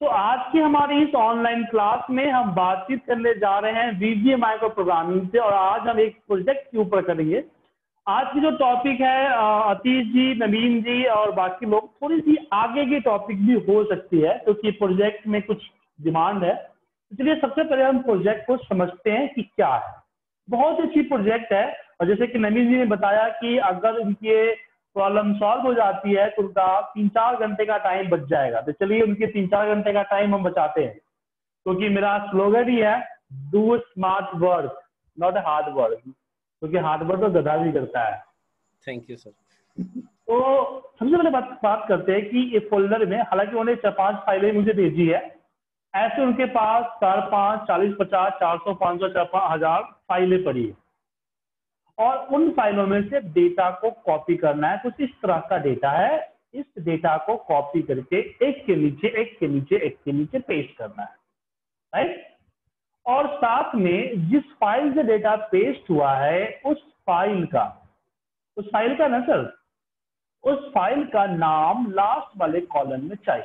तो आज की हमारी इस ऑनलाइन क्लास में हम बातचीत करने जा रहे हैं वीबीए माइक्रो प्रोग्रामिंग से, और आज हम एक प्रोजेक्ट के ऊपर करेंगे। आज की जो टॉपिक है अतीश जी, नवीन जी और बाकी लोग, थोड़ी सी आगे की टॉपिक भी हो सकती है क्योंकि प्रोजेक्ट में कुछ डिमांड है। इसलिए सबसे पहले हम प्रोजेक्ट को समझते हैं कि क्या है। बहुत अच्छी प्रोजेक्ट है, और जैसे कि नवीन जी ने बताया कि अगर इनके प्रॉब्लम सॉल्व हो जाती है तो उनका 3-4 घंटे का टाइम बच जाएगा। तो चलिए उनके 3-4 घंटे का टाइम हम बचाते हैं, क्योंकि मेरा स्लोगन ही है do smart work not hard work, क्योंकि हार्ड वर्क तो गधा भी करता है। Thank you sir. तो सबसे पहले बात करते हैं कि ये फोल्डर में, हालांकि उन्होंने 4-5 फाइलें मुझे भेजी है, ऐसे उनके पास 4-5, 40, 50, 400, 500, 1000 फाइलें पड़ी है, और उन फाइलों में से डेटा को कॉपी करना है। कुछ इस तरह का डेटा है, इस डेटा को कॉपी करके एक के नीचे एक के नीचे एक के नीचे पेस्ट करना है, राइट। और साथ में जिस फाइल से डेटा पेस्ट हुआ है उस फाइल का ना सर, उस फाइल का नाम लास्ट वाले कॉलम में चाहिए।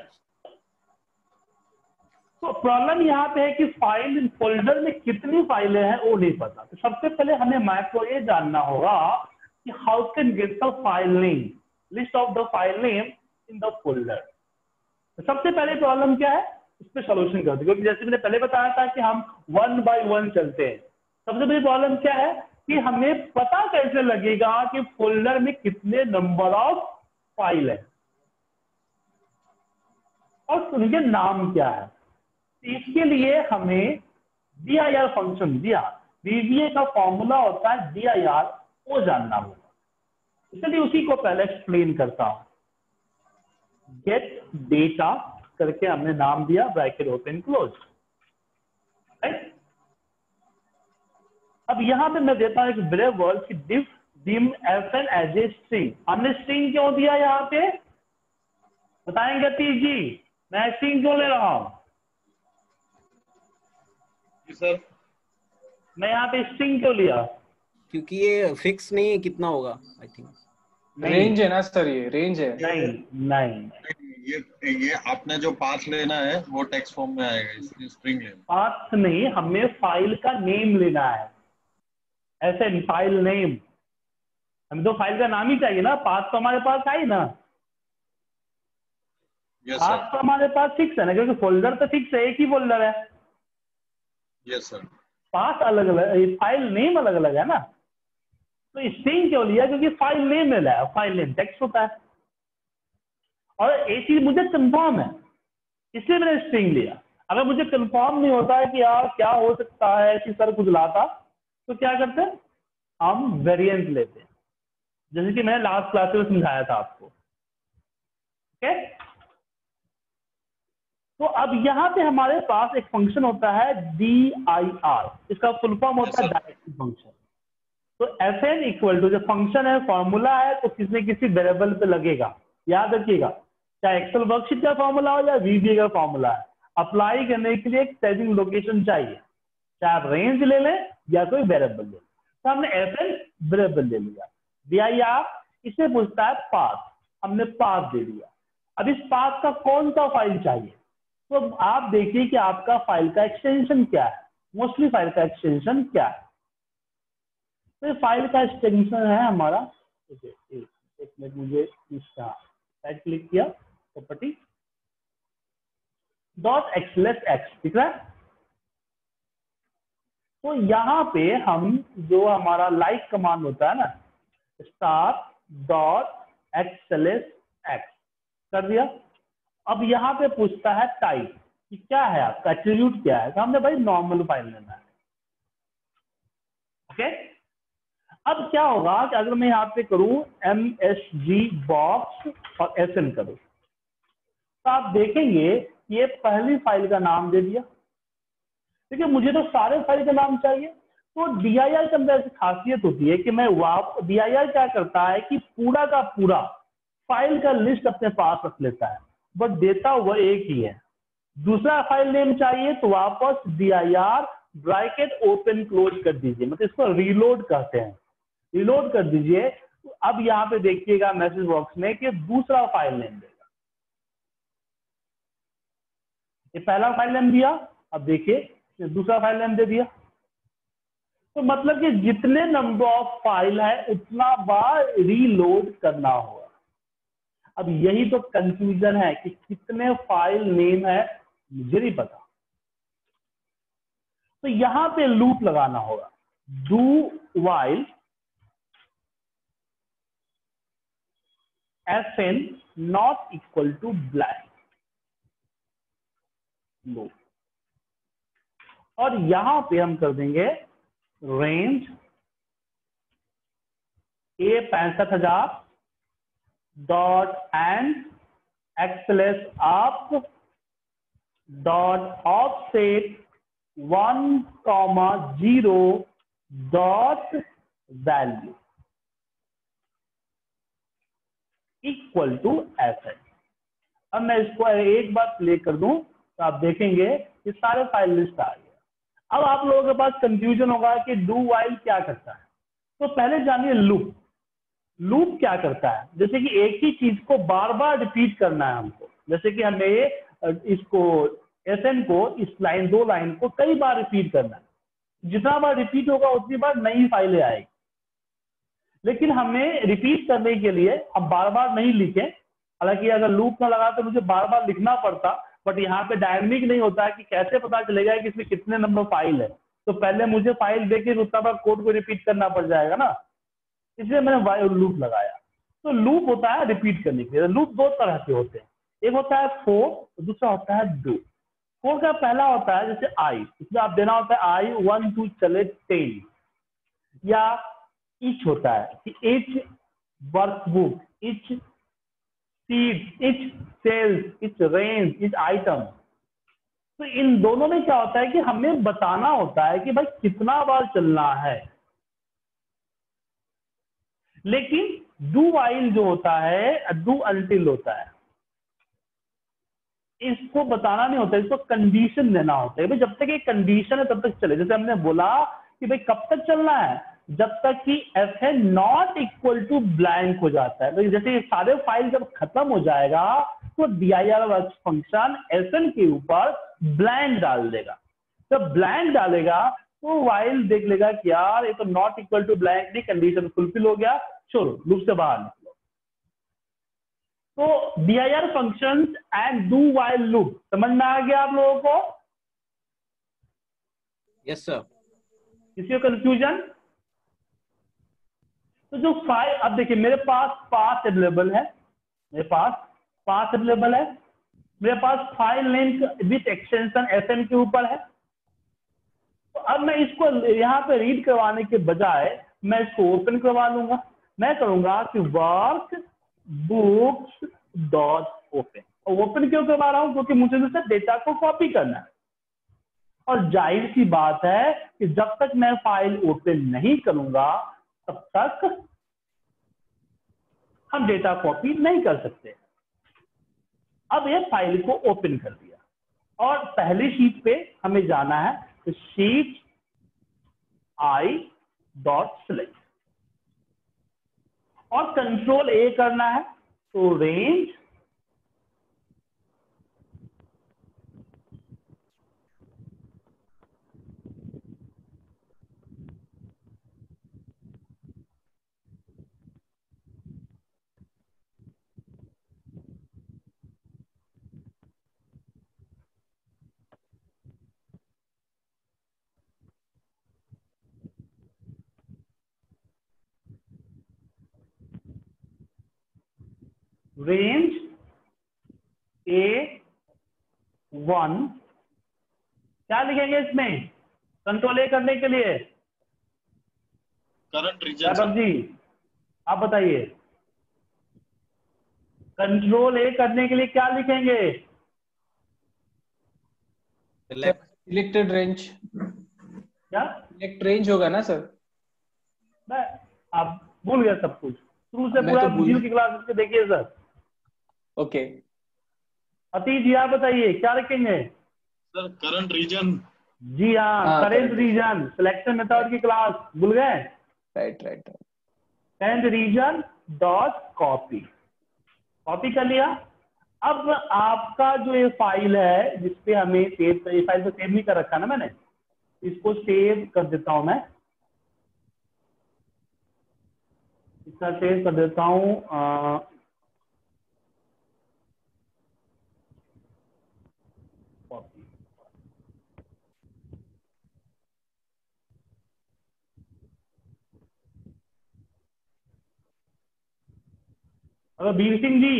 तो प्रॉब्लम यहाँ पे है कि फाइल फोल्डर में कितनी फाइलें हैं वो नहीं पता। तो सबसे पहले हमें माइक्रो ये जानना होगा कि how can get the file name, list of the file name in the folder. तो सबसे पहले प्रॉब्लम क्या है, इस पर सोल्यूशन करते हैं, क्योंकि जैसे मैंने पहले बताया था कि हम 1 by 1 चलते हैं। सबसे बड़ी प्रॉब्लम क्या है कि हमें पता कैसे लगेगा कि फोल्डर में कितने नंबर ऑफ फाइल है और उनके नाम क्या है। इसके लिए हमें dir फंक्शन दिया, VBA का फॉर्मूला होता है dir, वो जानना होगा। इसलिए उसी को पहले एक्सप्लेन करता हूं। गेट डेटा करके हमने नाम दिया, ब्रैकेट ओपन क्लोज, राइट। अब यहां पे मैं देता हूं एक ब्रेव वर्ड कि डिफ dim fn as a string. हमने स्ट्रिंग क्यों दिया यहां पे, बताएंगे अतीश जी, मैं स्ट्रिंग क्यों ले रहा हूं? सर मैं यहाँ पे स्ट्रिंग क्यों लिया? क्योंकि ये फिक्स नहीं है कितना होगा, आई थिंक रेंज है ना सर, ये रेंज है। नहीं, ये आपने जो पाथ लेना है वो टेक्स्ट फॉर्म में आएगा, इसलिए स्ट्रिंग लेना। पाथ नहीं, हमें फाइल का नेम लेना है, ऐसे फाइल नेम। हमें तो फाइल का नाम ही चाहिए ना, पाथ तो हमारे पास है ही ना। Yes path sir. तो हमारे पास फिक्स है ना, क्योंकि फोल्डर तो फिक्स है, एक ही फोल्डर है। Yes sir. पाथ अलग अलग, फाइल नेम अलग अलग है ना। तो स्ट्रिंग क्यों लिया, क्योंकि फाइल नेम मिला है, फाइल नेम टेक्स्ट होता है, और एक चीज मुझे कंफर्म है, इसलिए मैंने स्ट्रिंग लिया। अगर मुझे कंफर्म नहीं होता है कि यार क्या हो सकता है कि सर कुछ लाता, तो क्या करते हैं, हम वेरिएंट लेते हैं, जैसे कि मैंने लास्ट क्लास में समझाया था आपको। ओके, तो अब यहाँ पे हमारे पास एक फंक्शन होता है dir, इसका फुल फॉर्म होता है डायरेक्टिव फंक्शन। तो fn इक्वल टू, जो फंक्शन है फॉर्मूला है, तो किसी न किसी वेरिएबल पे लगेगा, याद रखिएगा। चाहे एक्सेल वर्कशीट का फॉर्मूला हो या VBA का फॉर्मूला है, अप्लाई करने के लिए एक सेविंग लोकेशन चाहिए, चाहे आप रेंज ले लें या कोई वेरिएबल ले लें। तो हमने fn वेरिएबल ले लिया, dir इसे पूछता है पाथ, हमने पाथ दे दिया। अब इस पाथ का कौन सा फाइल चाहिए, तो आप देखिए कि आपका फाइल का एक्सटेंशन क्या है, मोस्टली फाइल का एक्सटेंशन क्या है। तो फाइल का एक्सटेंशन है हमारा, एक मिनट, मुझे इसका राइट क्लिक किया, प्रॉपर्टी .xlsx दिख रहा है। तो यहाँ पे हम जो हमारा लाइक कमांड होता है ना, start.xlsx कर दिया। अब यहाँ पे पूछता है टाइप कि क्या है आपका एट्रीब्यूट क्या है, तो हमने भाई नॉर्मल फाइल लेना है। ओके, अब क्या होगा कि अगर मैं यहाँ पे करूं msg बॉक्स और sn करूं, तो आप देखेंगे ये पहली फाइल का नाम दे दिया, ठीक है। मुझे तो सारे फाइल का नाम चाहिए, तो dir के अंदर ऐसी खासियत होती है कि मैं dir क्या करता है कि पूरा का पूरा फाइल का लिस्ट अपने पास रख लेता है, बट देता वह एक ही है। दूसरा फाइल नेम चाहिए तो वापस dir ब्रैकेट ओपन क्लोज कर दीजिए, मतलब इसको रीलोड कहते हैं, रीलोड कर दीजिए। तो अब यहाँ पे देखिएगा मैसेज बॉक्स में कि दूसरा फाइल नेम देगा, ये पहला फाइल नेम दिया, अब देखिए दूसरा फाइल नेम दे दिया। तो मतलब कि जितने नंबर ऑफ फाइल है उतना बार रीलोड करना होगा। अब यही तो कंफ्यूजन है कि कितने फाइल नेम है मुझे नहीं पता, तो यहां पे लूप लगाना होगा, do while fn not equal to blank loop, और यहां पे हम कर देंगे range A 65,000 dot end xls up dot offset 1,0 dot value equal to fn। अब मैं इसको एक बार प्ले कर दूं तो आप देखेंगे ये सारे फाइल लिस्ट आ गया। अब आप लोगों के पास कंफ्यूजन होगा कि डू वाइल क्या करता है, तो पहले जानिए लूप। लूप क्या करता है, जैसे कि एक ही चीज को बार बार रिपीट करना है हमको, जैसे कि हमें इसको एसएन को इस लाइन 2 लाइन को कई बार रिपीट करना है, जितना बार रिपीट होगा उतनी बार नई फाइलें आएगी। लेकिन हमें रिपीट करने के लिए हम बार बार नहीं लिखें, हालांकि अगर लूप ना लगा तो मुझे बार बार लिखना पड़ता, बट यहाँ पे डायनेमिक नहीं होता है कि कैसे पता चलेगा कि इसमें कितने नंबर फाइल है, तो पहले मुझे फाइल देके उतना बार कोड को रिपीट करना पड़ जाएगा ना, इसलिए मैंने वाइल लूप लगाया। तो लूप होता है रिपीट करने के लिए। लूप 2 तरह के होते हैं, एक होता है फोर, दूसरा होता है डू। फोर का पहला होता है जैसे आई, इसमें आप देना होता है आई 1 2 चले 10, या इच होता है कि each workbook, each sheet, each cells, each range, each item. तो इन दोनों में क्या होता है कि हमें बताना होता है कि भाई कितना बार चलना है। लेकिन डू वाइल जो होता है, डू अनटिल होता है, इसको बताना नहीं होता, इसको कंडीशन देना होता है। भाई जब तक ये कंडीशन है तब तक चले। जैसे हमने बोला कि भाई कब तक चलना है, जब तक कि fn not equal to blank हो जाता है। तो जैसे ये सारे फाइल जब खत्म हो जाएगा तो dir फंक्शन fn के ऊपर ब्लैंक डाल देगा। जब ब्लैंक डालेगा तो वाइल देख लेगा कि यार ये तो नॉट इक्वल टू ब्लैंक नहीं, कंडीशन फुलफिल हो गया, छोड़ो लूप से बाहर निकलो। तो dir function end do while loop समझ में आ गया आप लोगों को? Yes sir. किसी को कंफ्यूजन? तो जो फाइल, अब देखिए मेरे पास पाथ अवेलेबल है, मेरे पास पाथ अवेलेबल है, मेरे पास file name with extension fn के ऊपर है। तो अब मैं इसको यहाँ पे रीड करवाने के बजाय मैं इसको ओपन करवा लूंगा। मैं करूंगा कि वर्क बुक्स डॉट ओपन। और ओपन क्यों करवा रहा हूं? क्योंकि मुझे जैसे डेटा को कॉपी करना है, और जाहिर सी बात है कि जब तक मैं फाइल ओपन नहीं करूंगा तब तक हम डेटा कॉपी नहीं कर सकते। अब ये फाइल को ओपन कर दिया और पहली शीट पे हमें जाना है, तो शीट आई डॉट सिलेक्ट और कंट्रोल ए करना है, तो रेंज रेंज A1 क्या लिखेंगे इसमें कंट्रोल ए करने के लिए? करंट रीजन जी आप बताइए, कंट्रोल ए करने के लिए क्या लिखेंगे? सिलेक्टेड रेंज, क्या सिलेक्ट रेंज होगा ना सर? मैं आप भूल गया सब कुछ, शुरू से मैं पूरा तो भूल वीडियो की क्लास में देखिए सर। ओके अतीत जी आप बताइए क्या रखेंगे? Sir current region. जी हाँ, current correct. Region, selection method की क्लास भूल गए? Right right. Current region dot copy, copy कर लिया। अब आपका जो ये फाइल है जिसपे हमें सेव, ये फाइल तो सेव नहीं कर रखा ना मैंने, इसको सेव कर देता हूं मैं, इसका सेव कर देता हूं। Hello Bir Singh ji.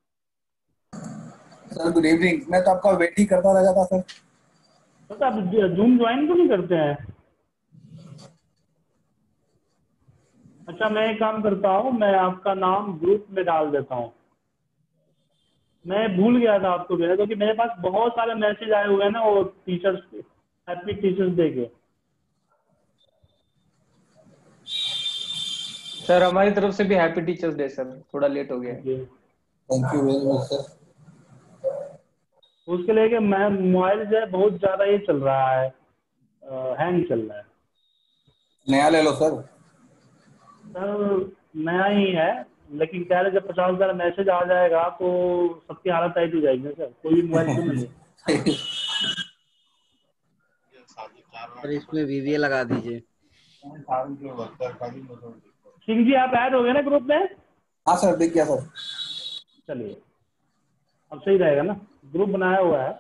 Sir good evening. मैं तो आपका वेट ही करता रह जाता सर। तो आप जूम ज्वाइन क्यों नहीं करते हैं? अच्छा मैं एक काम करता हूँ, मैं आपका नाम ग्रुप में डाल देता हूँ। मैं भूल गया था आपको भेजना, क्योंकि मेरे पास बहुत सारे मैसेज आए हुए हैं ना वो टीचर्स के, हैप्पी टीचर्स डे के। सर हमारी तरफ से भी हैप्पी टीचर्स डे सर, थोड़ा लेट हो गया है। Thank you very much sir. उसके लिए कि मैं मोबाइल जो है बहुत ज्यादा ये चल रहा है, हैंग चल रहा है। नया ले लो सर। सर नया ही है, लेकिन कह रहे जब 50,000 मैसेज आ जाएगा तो सबकी हालत टाइट हो जाएगी सर, कोई भी मोबाइल क्यों नहीं ले। और इसमें वीवीए लगा दीजिए। सिंह जी आप ऐड हो गए ना ग्रुप में? हाँ सर देख गया सर। चलिए अब सही रहेगा ना, ग्रुप बनाया हुआ है।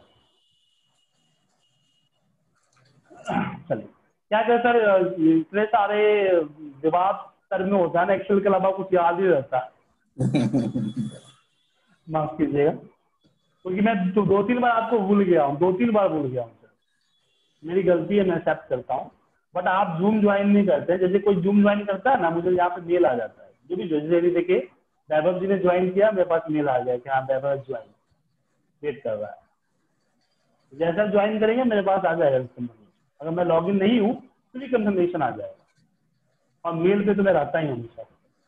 चलिए क्या कहते सर, इतने सारे विवाद सर में होता है ना, एक्सेल के अलावा कुछ याद ही रहता है। माफ कीजिएगा, क्योंकि मैं तो 2-3 बार आपको भूल गया हूँ, 2-3 बार भूल गया हूँ सर, मेरी गलती है, मैं एक्सेप्ट करता हूँ। बट आप जूम ज्वाइन नहीं करते हैं। जैसे कोई जूम ज्वाइन करता है ना, मुझे यहाँ पे मेल आ जाता है, जो भी जैसे देखिए वैभव जी ने ज्वाइन किया, मेरे पास मेल आ गया कि हाँ वैभव ज्वाइन वेट कर रहा है। जैसा ज्वाइन करेंगे मेरे पास आ जाएगा कंफर्मेशन। अगर मैं लॉगिन नहीं हूँ तो भी कंफर्मेशन आ जाएगा, और मेल पे तो मैं रहता ही हूँ हमेशा।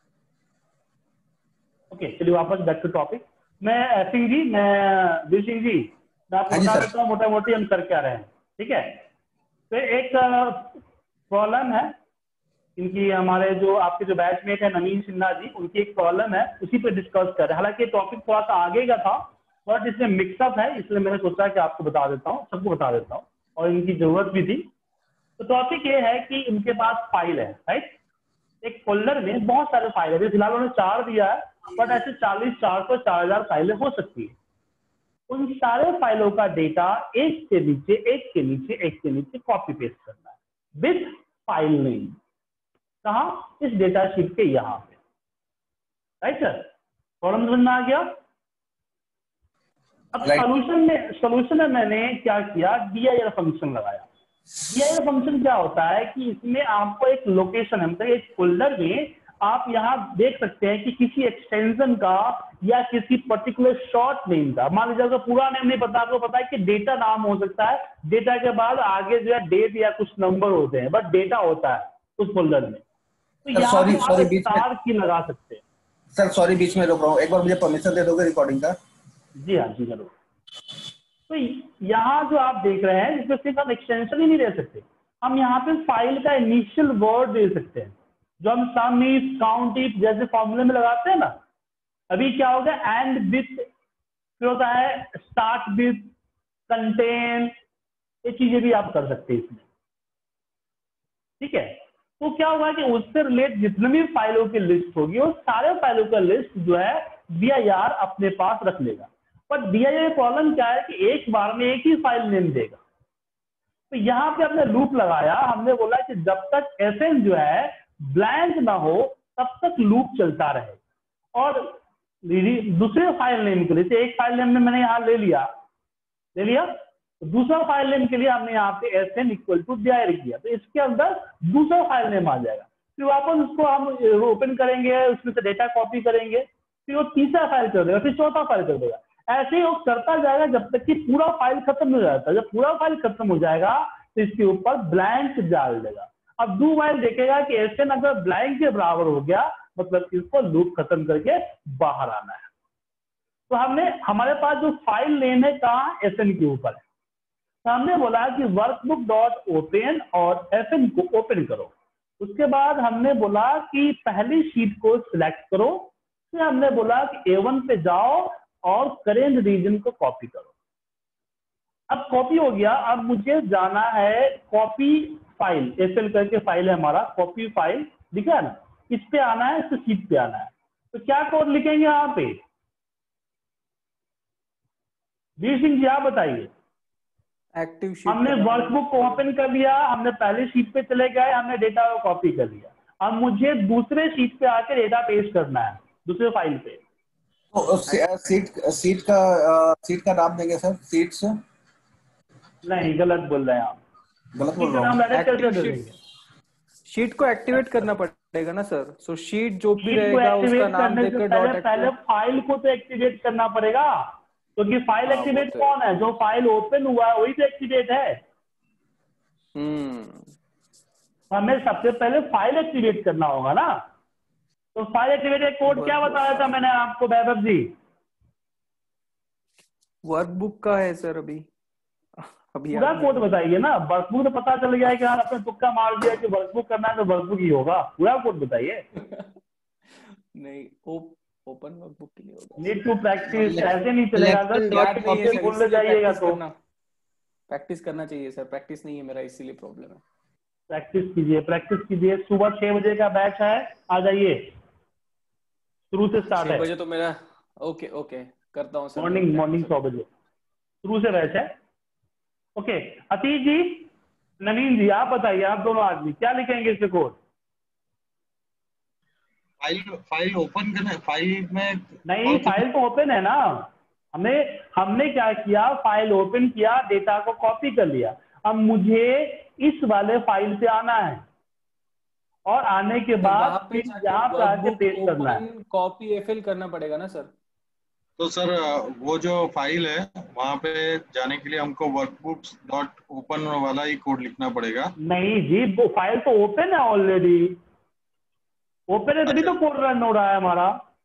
ओके चलिए वापस बैक टू टॉपिक। मैं सिंह जी, मैं वीर सिंह जी, मैं आपको हाँ जी बता सर। देता हूँ मोटा मोटी हम कर क्या रहे हैं, ठीक है? तो एक प्रॉब्लम है इनकी, हमारे जो आपके जो बैचमेट है नवीन सिन्हा जी, उनकी एक प्रॉब्लम है, उसी पे डिस्कस कर रहे हैं। हालांकि टॉपिक थोड़ा सा आगे का था, बट इसमें मिक्सअप है, इसलिए मैंने सोचा कि आपको बता देता हूँ, सबको बता देता हूँ, और इनकी जरूरत भी थी। तो टॉपिक ये है कि इनके पास फाइल है, राइट? एक फोल्डर में बहुत सारे फाइल है, फिलहाल उन्होंने 4 दिया है, बट ऐसे 40, 400, 4000 फाइलें हो सकती है। उन सारे फाइलों का डेटा एक के नीचे एक के नीचे एक के नीचे कॉपी पेस्ट करना है विथ फाइल नेम। कहा? इस डेटा शीट के यहां पे, राइट सर? प्रॉब्लम समझ में आ गया? अब सोल्यूशन में मैंने क्या किया, dir फंक्शन लगाया। dir फंक्शन क्या होता है कि इसमें आपको एक लोकेशन है, मतलब एक फोल्डर में आप यहाँ देख सकते हैं कि किसी एक्सटेंशन का या किसी पर्टिकुलर शॉर्ट नेम का, मान लीजिए आपको पूरा नेम नहीं पता, आपको पता है कि डेटा नाम हो सकता है, डेटा के बाद आगे जो है डेट या कुछ नंबर होते हैं, बट डेटा होता है उस फोल्डर में। तो यहाँ सॉरी पे आप सॉरी बीच में स्टार की लगा सकते हैं। सर, सॉरी बीच में रोक रहा हूँ। एक बार मुझे परमिशन दे दोगे रिकॉर्डिंग का? जी हाँ जी जरूर। तो यहाँ जो आप देख रहे हैं इसमें सिर्फ हम एक्सटेंशन ही नहीं दे सकते, हम यहाँ पे फाइल का इनिशियल वर्ड दे सकते हैं, जो हम सम इफ, काउंट इफ जैसे फॉर्मूले में लगाते हैं ना। अभी क्या होगा, एंड विथ, फिर होता है स्टार्ट विथ, कंटेन, ये चीजें भी आप कर सकते हैं इसमें, ठीक है? तो क्या होगा कि उससे रिलेट जितने भी फाइलों की लिस्ट होगी, वो सारे फाइलों का लिस्ट जो है dir अपने पास रख लेगा। पर dir प्रॉब्लम क्या है कि एक बार में एक ही फाइल नेम देगा। तो यहाँ पे हमने लूप लगाया, हमने बोला कि जब तक fn जो है ब्लैंक ना हो तब तक लूप चलता रहे। और दूसरे फाइल नेम के लिए, एक फाइल नेम मैंने यहाँ ले लिया, तो दूसरा फाइल नेम के लिए हमने यहाँ पे fn इक्वल टू dir किया, तो इसके अंदर दूसरा फाइल नेम आ जाएगा। फिर वापस उसको हम ओपन करेंगे, उसमें से डेटा कॉपी करेंगे, फिर वो तीसरा फाइल कर देगा, फिर चौथा फाइल कर देगा। ऐसे ही वो करता जाएगा जब तक कि पूरा फाइल खत्म हो जाता है। जब पूरा फाइल खत्म हो जाएगा तो इसके ऊपर ब्लैंक डाल देगा। अब दो फाइल देखेगा कि fn अगर ब्लैंक के बराबर हो गया, मतलब इसको लूप खत्म करके बाहर आना है। तो हमारे पास जो फाइल नेम है कहाँ, fn के ऊपर है। तो हमने बोला कि वर्कबुक डॉट ओपन और fn को ओपन करो। उसके बाद हमने बोला कि पहली शीट को सिलेक्ट करो। फिर हमने बोला कि A1 पे जाओ और करेंट रीजन को कॉपी करो। अब कॉपी हो गया, अब मुझे जाना है कॉपी फाइल, एसएल करके फाइल है हमारा, कॉपी फाइल दिखा है ना, इस पे आना है, इस शीट पे आना है। तो क्या कोड लिखेंगे यहाँ पे? वीर सिंह जी आप बताइए। एक्टिव शीट हमने वर्कबुक को ओपन कर लिया, हमने पहले शीट पे चले गए, हमने डेटा को कॉपी कर लिया। अब मुझे दूसरे शीट पे आके डेटा पेस्ट करना है, दूसरे फाइल पे। तो सीट का नाम देंगे सर, सीट्स। नहीं, गलत बोल रहे हैं आप। गलत बोल शीट का रहा नाम हूँ। डायरेक्ट कैसे एक्टिव दे देंगे? शीट को एक्टिवेट करना पड़ेगा ना सर। सो शीट जो भी शीट को रहेगा उसका एक्टिवेट नाम करने से देकर पहले डॉट पहले फाइल को तो एक्टिवेट करना पड़ेगा, क्योंकि फाइल हाँ, वो एक्टिवेट तो कौन है? जो फाइल ओपन हुआ है वही तो एक्टिवेट है। हमें सबसे पहले फाइल एक्टिवेट करना होगा ना। तो फाइल एक्टिवेट कोड क्या बताया था मैंने आपको वैभव जी? वर्कबुक का है सर। अभी पूरा कोड बताइए ना। वर्कबुक तो पता चल गया है कि हाँ आपने तुक्का मार दिया कि वर्कबुक करना है तो वर्कबुक ही होगा। पूरा कोड बताइए। नहीं, ओपन वर्कबुक के लिए होगा। नीड टू प्रैक्टिस, ऐसे नहीं चलेगा अगर Selection याद dot नहीं है भूल जाइएगा तो। प्रैक्टिस करना चाहिए सर। प्रैक्टिस नहीं है मेरा, इसीलिए प्रॉब्लम है। प्रैक्टिस कीजिए, प्रैक्टिस कीजिए। सुबह 6 बजे का बैच है, आ जाइए। शुरू से स्टार्ट 6 है। बजे तो मेरा ओके करता हूँ सर। मॉर्निंग 100 बजे शुरू से बैच है। ओके, अतीश जी, नवीन जी आप बताइए, आप दोनों आदमी क्या लिखेंगे इसके कोड? फाइल ओपन करना, फाइल में नहीं, फाइल तो ओपन है ना। हमने क्या किया, फाइल ओपन किया, डेटा को कॉपी कर लिया। अब मुझे इस वाले फाइल पे आना है और आने के तो वहां बाद पे फिर जाके यहाँ पे आके वर्कबुक पेस्ट करना है। ओपन कॉपी एफिल करना पड़ेगा ना सर। तो सर वो जो फाइल है वहां पे जाने के लिए हमको वर्कबुक्स डॉट ओपन वाला ही कोड लिखना पड़ेगा। नहीं जी, वो फाइल तो ओपन है ऑलरेडी। ओपन है तभी अच्छा, तो कोड रन हो रहा है हमारा।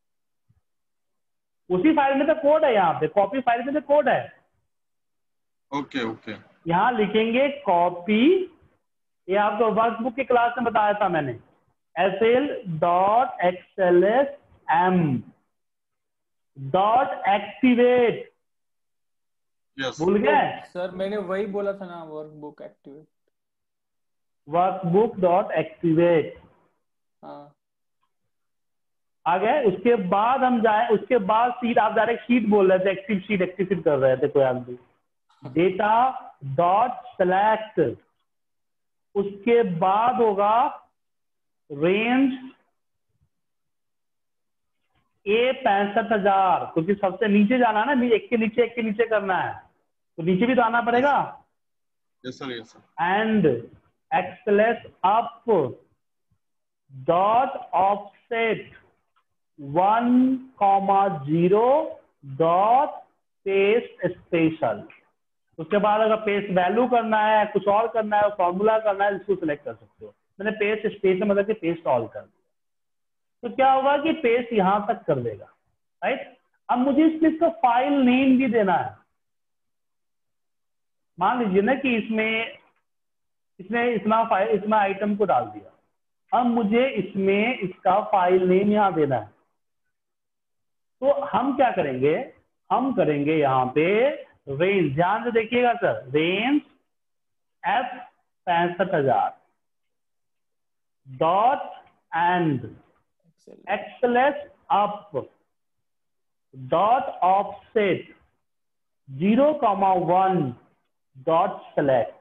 उसी फाइल में तो कोड है, यहाँ पे कॉपी फाइल में तो कोड है। Okay okay. यहाँ लिखेंगे कॉपी, ये आपको वर्कबुक की क्लास में बताया था मैंने, SL.XLSM .एक्टिवेट। यस भूल गए? सर मैंने वही बोला था ना, workbook activate. Workbook dot activate हाँ आ गए। उसके बाद हम जाए, उसके बाद सीट, आप डायरेक्ट शीट बोल रहे थे, एक्टिव शीट कर रहे थे कोई आदमी। डेटा डॉट सेलेक्ट, उसके बाद होगा रेंज A65,000, क्योंकि सबसे नीचे जाना है ना, एक के नीचे करना है, तो नीचे भी तो आना पड़ेगा। Yes sir yes sir. End xls up dot offset 1,0 dot paste special. उसके बाद अगर पेस्ट वैल्यू करना है, कुछ और करना है, फॉर्मूला करना है, इसको सिलेक्ट कर सकते हो। मैंने पेस्ट स्पेशल मतलब कि पेस्ट ऑल कर दिया। तो क्या होगा कि पेस्ट यहां तक कर देगा, राइट। अब मुझे इसका फाइल नेम भी देना है। मान लीजिए ना कि इसने इतना आइटम को डाल दिया। अब मुझे इसमें इसका फाइल नेम यहां देना है। तो हम क्या करेंगे, हम करेंगे यहाँ पे रेंज, ध्यान से देखिएगा sir, range F65,000 dot end xls up dot offset 0,1 dot select.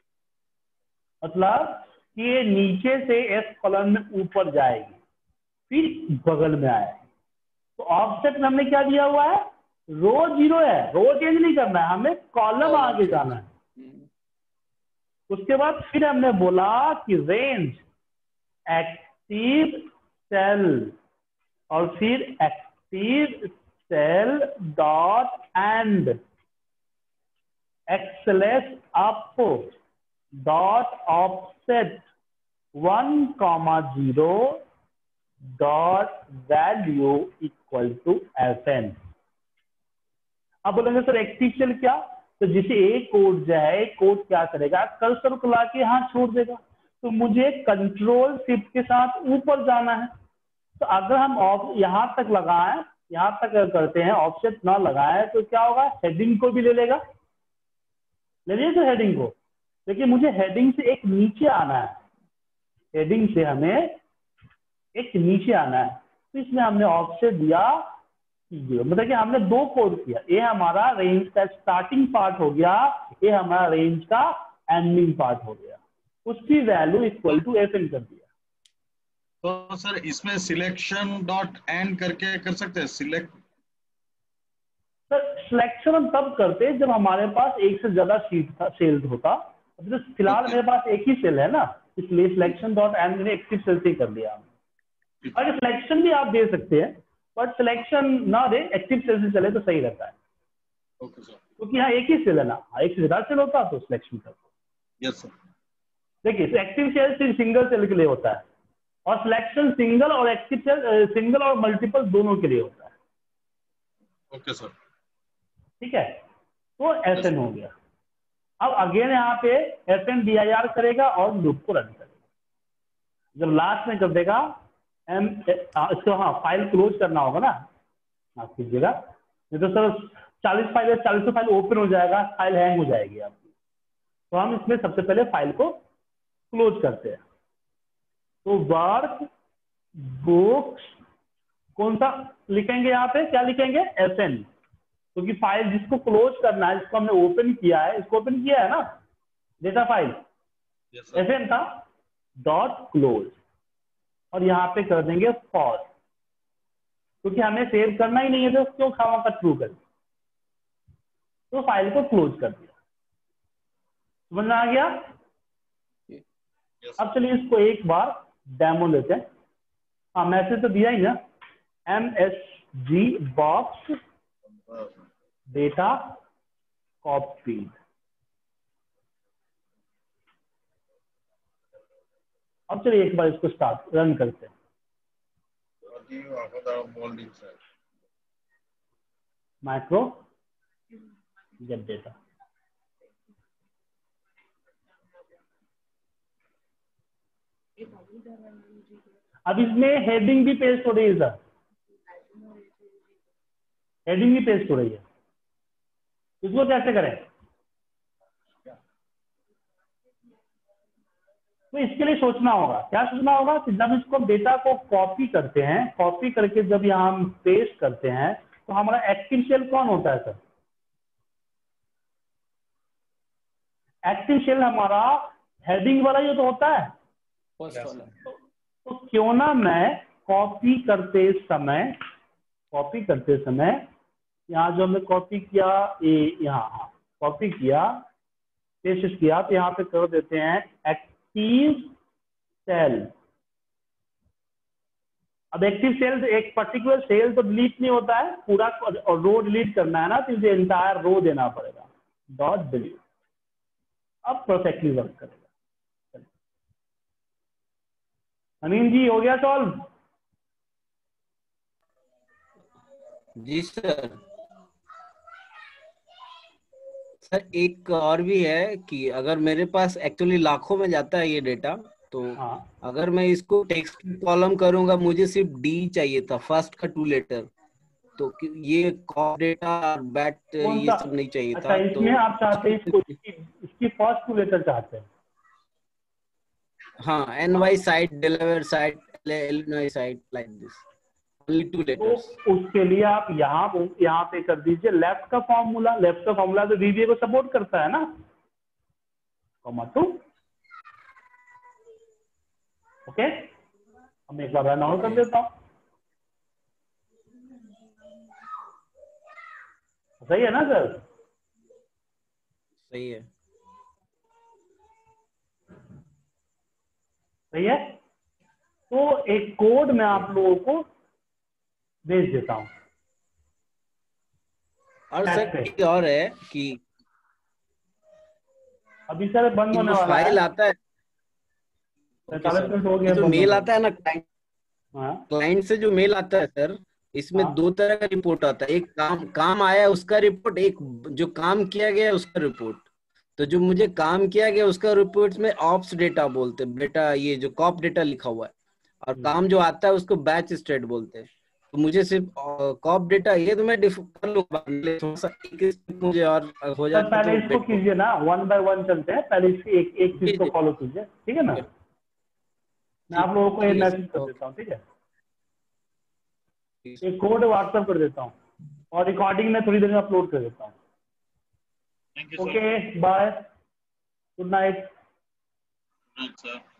मतलब कि ये नीचे से एस कॉलम में ऊपर जाएगी, फिर बगल में आएगी। तो ऑफसेट में हमने क्या दिया हुआ है, रो 0 है, रो चेंज नहीं करना है, हमें कॉलम आगे जाना है। उसके बाद फिर हमने बोला कि रेंज एक्टिव सेल और फिर active cell dot end xls up dot offset 1,0 dot value equal to FN। अब बोलेंगे सर एक्टिव सेल क्या? तो जैसे एक कोड जो है, कोड क्या करेगा, कर्सर को लाके यहाँ छोड़ देगा। तो मुझे कंट्रोल शिफ्ट के साथ ऊपर जाना है। तो अगर हम यहाँ तक लगाएं यहाँ तक अगर करते हैं ऑफसेट ना लगाए तो क्या होगा, हेडिंग को भी ले लेगा, ले लिया तो हेडिंग को, लेकिन मुझे हेडिंग से एक नीचे आना है, हेडिंग से हमें एक नीचे आना है, तो इसमें हमने ऑफसेट दिया 0, मतलब कि हमने 2 कोड किया, ये हमारा रेंज का स्टार्टिंग पार्ट हो गया, ये हमारा रेंज का एंडिंग पार्ट हो गया, उसकी वैल्यू इक्वल टू FN कर दिया। तो सर इसमें सिलेक्शन डॉट एंड करके कर सकते हैं, सिलेक्ट। सर सिलेक्शन हम तब करते जब हमारे पास एक से ज्यादा शीट था, सेल्स होता, अभी तो फिलहाल मेरे पास एक ही सेल है ना, इसलिए सिलेक्शन डॉट एंड मैंने एक्टिव सेल से कर दिया। अगर सिलेक्शन भी आप दे सकते हैं, बट सिलेक्शन ना दे, एक्टिव सेल से चले तो सही रहता है, ओके सर। क्योंकि यहाँ एक ही सेल है ना, एक से ज्यादा सेल होता तो सिलेक्शन करते। Yes sir. देखिए एक्टिव सेल सिर्फ सिंगल सेल के लिए होता है, और सिलेक्शन सिंगल और एक्टिव सेल, सिंगल और मल्टीपल दोनों के लिए होता है। Okay sir. ठीक है, तो FN हो गया। अब अगेन यहाँ पे FN DIR करेगा और लूप को रन करेगा, जब लास्ट में कर देगा इसको, हाँ फाइल क्लोज करना होगा ना, माफ कीजिएगा, नहीं तो सर 40 फाइल है, 40 फाइल ओपन हो जाएगा, फाइल हैंग हो जाएगी आपकी, तो हम इसमें सबसे पहले फाइल को क्लोज करते हैं। तो वर्क बुक्स कौन सा लिखेंगे यहाँ पे, क्या लिखेंगे, FN, क्योंकि फाइल जिसको क्लोज करना है, जिसको हमने ओपन किया है, इसको ओपन किया है ना डेटा फाइल, FN था, डॉट क्लोज, और यहाँ पे कर देंगे फॉर, क्योंकि हमें सेव करना ही नहीं है तो क्यों खावा का ट्रू करें, तो फाइल को क्लोज कर दिया। समझ में आ गया? अब चलिए इसको एक बार डेमो लेते हैं। हाँ मैसेज तो दिया ही ना, MSG बॉक्स डेटा कॉपी। अब चलिए एक बार इसको स्टार्ट रन करते हैं। माइक्रो गेट डेटा, अब इसमें हेडिंग भी पेस्ट हो रही है सर, हेडिंग भी पेस्ट हो रही है, इसको कैसे करें? तो इसके लिए सोचना होगा, क्या सोचना होगा कि जब इसको डेटा को कॉपी करते हैं, कॉपी करके जब यहाँ हम पेस्ट करते हैं, तो हमारा एक्टिव सेल कौन होता है सर? एक्टिव सेल हमारा हेडिंग वाला ये तो होता है, तो क्यों ना मैं कॉपी करते समय यहाँ जो हमने कॉपी किया, ये यहाँ कॉपी किया, पेस्ट किया, तो यहाँ पे कर देते हैं एक्टिव सेल। अब एक्टिव सेल, एक पर्टिकुलर सेल तो डिलीट नहीं होता है, पूरा रो डिलीट करना है ना, तो इसे एंटायर रो देना पड़ेगा, डॉट डिलीट। अब परफेक्टली वर्क करेगा। अमीन जी हो गया सॉल्व? जी सर। सर एक और भी है कि अगर मेरे पास एक्चुअली लाखों में जाता है ये डेटा, तो हाँ, अगर मैं इसको टेक्स्ट कॉलम करूंगा, मुझे सिर्फ D चाहिए था, फर्स्ट का 2 लेटर, तो ये कॉप डेटा और बैट ये सब नहीं चाहिए अच्छा, था। इसमें तो आप चाहते हैं इसकी फर्स्ट 2 लेटर चाहते हैं? हाँ, NY site, Delaware site, Illinois site, like this, only 2 letters. तो उसके लिए आप यहाँ पे कर दीजिए लेफ्ट का फॉर्मूला तो VBA को सपोर्ट करता है ना, कॉमा 2। ओके, हम एक बार रन आउट कर देता हूँ। सही है ना सर? सही है। सही है। तो एक कोड मैं आप लोगों को भेज देता हूं। और सर एक और है कि अभी सर बंद होने वाला फाइल है, आता है, 45 मिनट हो गया। जो मेल आता है ना हाँ, क्लाइंट से जो मेल आता है सर, इसमें 2 तरह का रिपोर्ट आता है। एक काम आया उसका रिपोर्ट, एक जो काम किया गया उसका रिपोर्ट। तो जो मुझे काम किया गया उसका रिपोर्ट में ऑप्स डेटा बोलते हैं, डेटा ये जो कॉप डेटा लिखा हुआ है, और काम जो आता है उसको बैच स्टेट बोलते हैं। तो मुझे सिर्फ कॉप डेटा ये तो मैं कर लूंगा, थोड़ा सा एक step मुझे और हो सर जाता पहले तो इसको कीजिए ना, 1 बाय 1 चलते हैं, पहले इसकी एक एक चीज को जी, फॉलो कीजिए, ठीक है ना। मैं आप लोगों को ये ठीक है मैसेज सर, कर देता हूँ, ठीक है। ओके। एक कोड व्हाट्सएप कर देता हूँ और रिकॉर्डिंग में थोड़ी देर में अपलोड कर देता हूँ। Thank you sir. Okay bye, good night. Sir